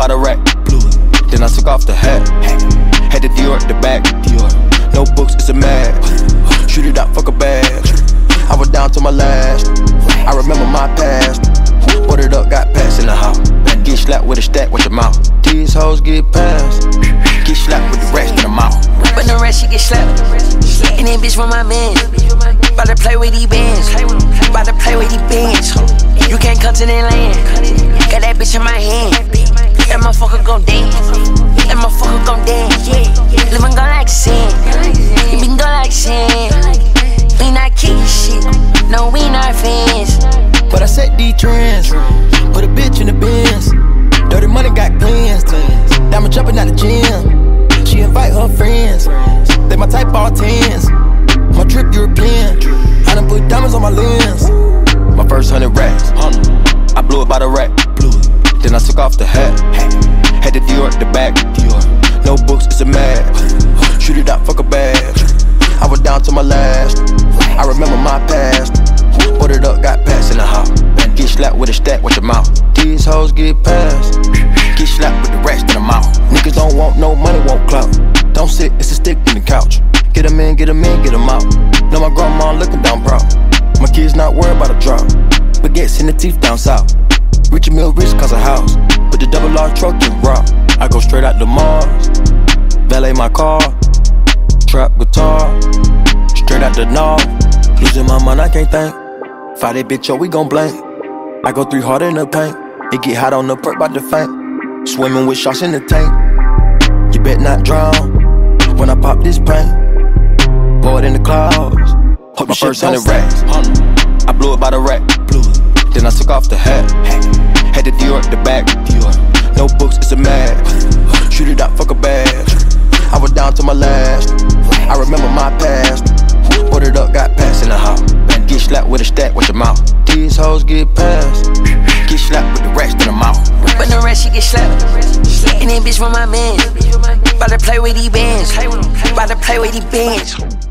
by the rack. Then I took off the hat. Had the Dior at the back. No books, it's a mag. Shoot it out, fuck a bag. I was down to my last. I remember my past. Ordered up, got passed in the house. Get slapped with a stack, watch your mouth. These hoes get passed. Get slapped with the rest in the mouth. When the rest, she get slapped. And then bitch from my man. Bout to play with these bands. Bout to play with these bands. You can't come to the land. Got that bitch in my hand. That motherfucker gon' dance. That motherfucker gon' dance. Livin go like sand. You been go like sand. We not kicking shit. No, we not fans. But I set these trends. Put a bitch in the Benz. Dirty money got plans. Diamond jumping out the gym. She invite her friends. They my type all tens. My trip European. I done put diamonds on my lens. My first 100 racks. I blew it by the rack. Then I took off the hat. Had the Dior at the back. No books, it's a mag. Shoot it out, fuck a bag. I was down to my last. I remember my past. Ordered up, got passed in the house. Get slapped with a stack, watch your mouth. These hoes get passed. Get slapped with the rest in the mouth. Niggas don't want no money, want clout. Don't sit, it's a stick in the couch. Get 'em in, get 'em in, get 'em out. Know my grandma looking down proud. My kids not worried about a drop. Baguettes in the teeth down south. Rich and Mill rich cause a house. Put the double R truck in rock. I go straight out to Mars. Valet my car. Trap guitar. Straight out the north. Losing my mind, I can't think. Fight that bitch up, we gon' blank. I go 3 hard in the paint. It get hot on the perk, bout to faint. Swimming with sharks in the tank. You bet not drown when I pop this paint. Board in the clouds. Hope my first 100 racks. I blew it by the rack. Then I took off the hat. Had the Dior at the back. No books, it's a mag. Shoot it out, fuck a bag. I was down to my last. I remember my past. Ordered up, got passed in the house. Get slapped with a stack, watch your mouth. These hoes get passed. Get slapped with the rest in the mouth. When the rest, she get slapped. And then bitch from my man. Bout to play with these bands. Bout to play with these bands.